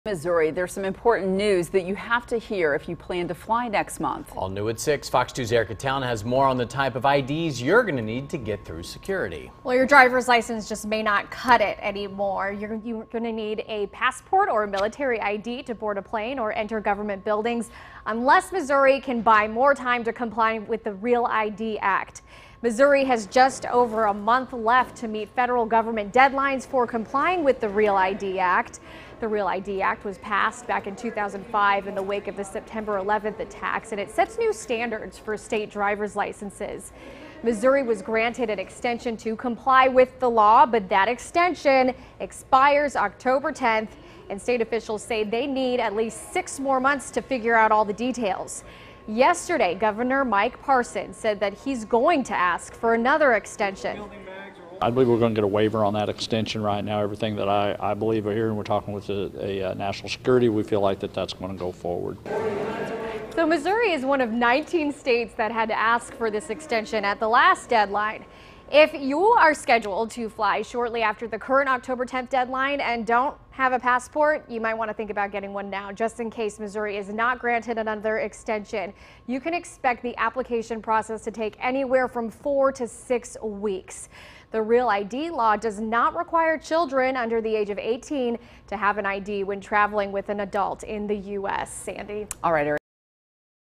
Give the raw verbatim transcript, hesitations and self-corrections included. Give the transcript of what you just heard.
Missouri, there's some important news that you have to hear if you plan to fly next month. All new at six, Fox two's Erica Town has more on the type of I Ds you're going to need to get through security. Well, your driver's license just may not cut it anymore. You're, you're going to need a passport or a military I D to board a plane or enter government buildings, unless Missouri can buy more time to comply with the Real I D Act. Missouri has just over a month left to meet federal government deadlines for complying with the Real I D Act. The Real I D Act was passed back in two thousand five in the wake of the September eleventh attacks, and it sets new standards for state driver's licenses. Missouri was granted an extension to comply with the law, but that extension expires October tenth, and state officials say they need at least six more months to figure out all the details. Yesterday, Governor Mike Parson said that he's going to ask for another extension. I believe we're going to get a waiver on that extension right now. Everything that I, I believe are here, and we're talking with a, a, a national security, we feel like that that's going to go forward. So Missouri is one of nineteen states that had to ask for this extension at the last deadline. If you are scheduled to fly shortly after the current October tenth deadline and don't have a passport, you might want to think about getting one now, just in case Missouri is not granted another extension. You can expect the application process to take anywhere from four to six weeks. The Real I D law does not require children under the age of eighteen to have an I D when traveling with an adult in the U S Sandy. All right, Eric.